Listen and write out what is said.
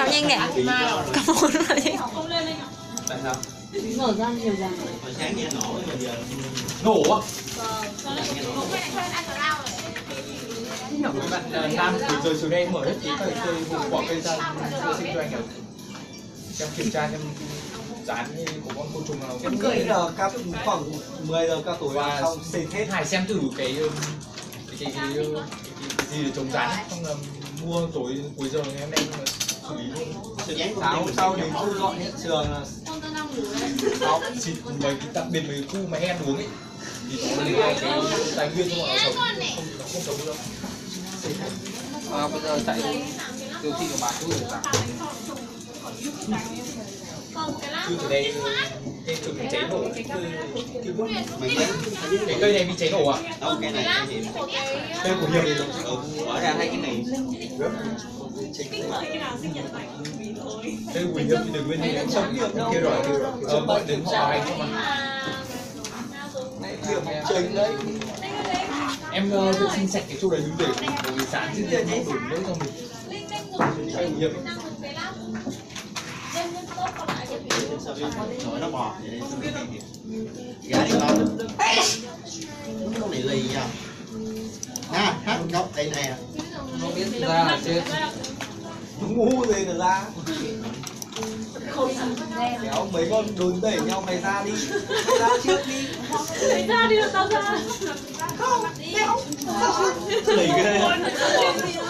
nhanh nhỉ? Cảm ơn mà nhanh. Tại sao? Mở ra nhiều dàn. Hồi sáng nghe nổ mà giờ Nổ á. các bạn Nam từ giờ chiều nay mở hết cái cây quả cây ra vệ sinh cho anh em. Em kiểm tra xem dán của con côn trùng nào. Em nghĩ là các khoảng 10 giờ các tuổi Và xong xịt hết. Hải xem thử cái gì để chống rán, xong là mua tối cuối giờ em đem xử lý luôn. Sáng hôm sau đến thu dọn hiện trường là Đó, xịt mấy cái đặc biệt mấy khu mà hen uống ấy thì có cái tài nguyên cho mọi người sống, không sống được. Bây giờ chạy siêu thị của bạn cứ rồi cả. Chứ từ đây cái thực cháy nổ cái cây này bị cháy nổ à? đâu cái này Cây của Hiệp bỏ ra hai cái này. cây của Hiệp thì đừng quên đi em sống kia rồi bọn đến họ anh không mà Điểm trình đấy. em vệ sinh sạch cái chỗ đấy đứng để bởi vì sáng chứ tiền không đủ nữa cho mình. Cây của Hiệp Rồi nó bò gà đi con con này lì nha ha hát góc đây nè Nó biết ra là chết. ngu gì nữa ra kéo mấy con đồn đẩy nhau mày ra đi mày ra trước đi Mày ra đi rồi tao ra. không kéo lì ghê